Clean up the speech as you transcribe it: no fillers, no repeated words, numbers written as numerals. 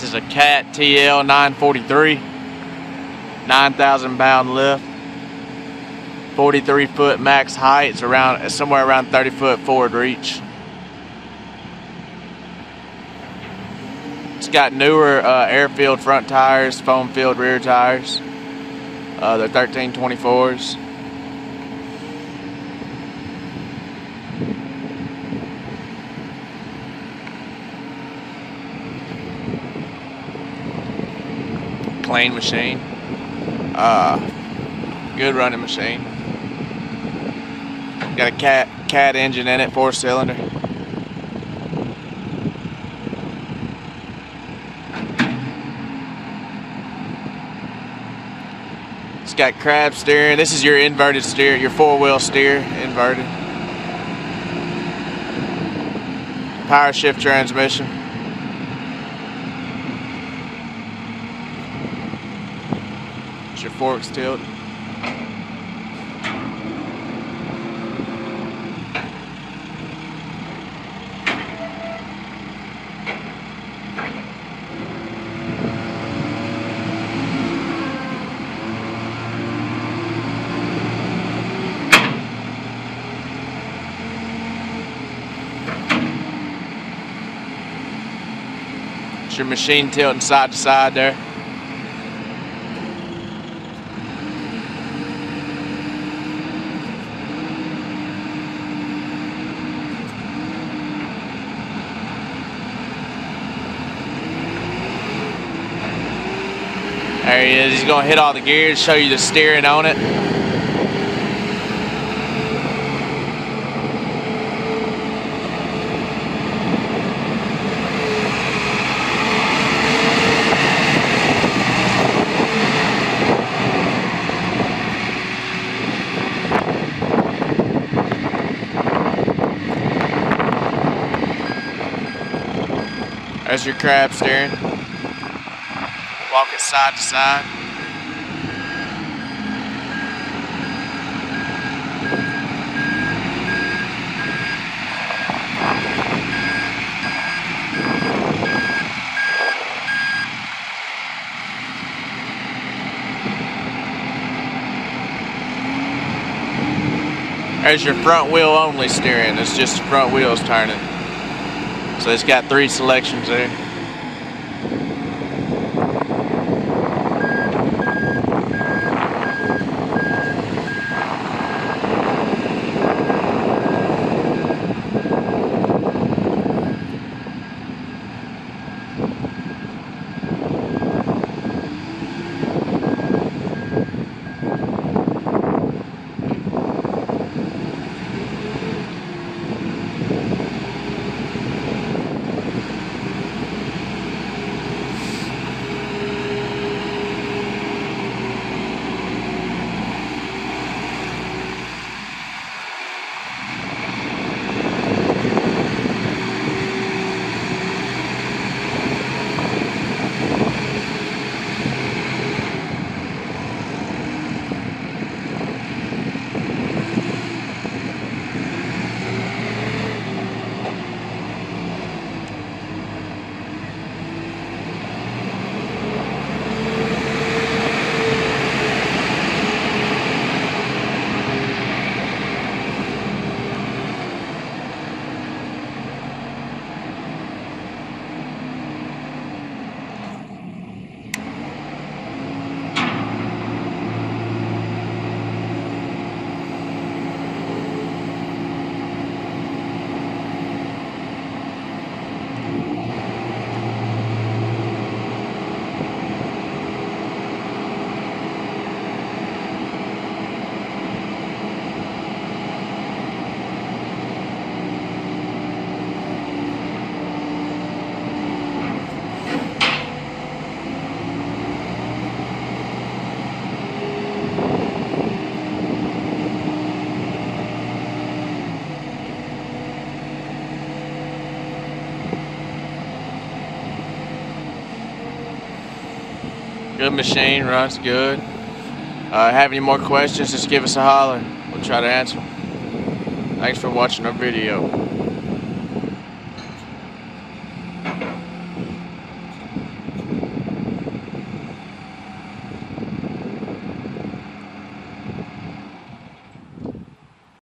This is a Cat TL 943, 9,000 pound lift, 43 foot max height. It's somewhere around 30 foot forward reach. It's got newer air-filled front tires, foam-filled rear tires. They're 1324s. Clean machine. Good running machine. Got a cat engine in it, 4-cylinder. It's got crab steering. This is your inverted steer, your 4-wheel steer, inverted. Power shift transmission. It's your forks tilt. It's your machine tilting side to side there. There he is. He's going to hit all the gears, show you the steering on it. There's your crab steering. Walk it side to side. There's your front wheel only steering. It's just the front wheels turning. So it's got 3 selections there. Good machine, runs good. Have any more questions, just give us a holler. We'll try to answer. Thanks for watching our video.